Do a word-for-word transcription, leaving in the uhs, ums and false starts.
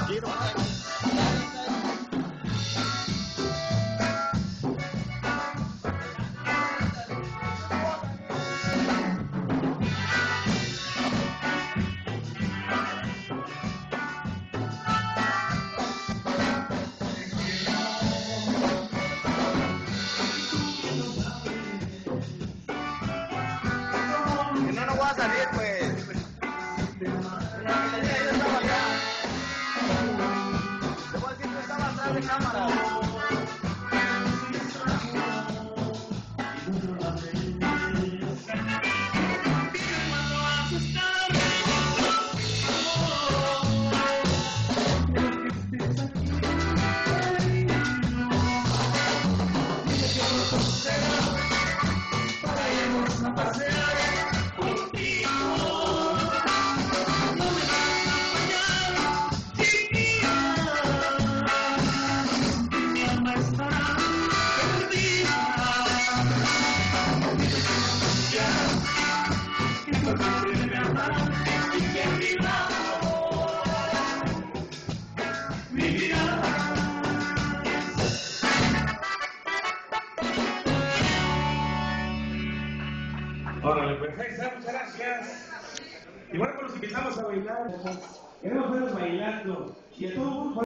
No, no voy a salir, pues. Le voy a decir que estaba atrás de cámara. Para irnos a pasear contigo. No me vas a fallar, chiquilla. Mi alma estará perdida. Que tu padre me amará y que a mi lado vivirá. Órale, pues ahí está, muchas gracias. Y bueno, pues los invitamos a bailar. Queremos verlos bailando. Y a todo el mundo.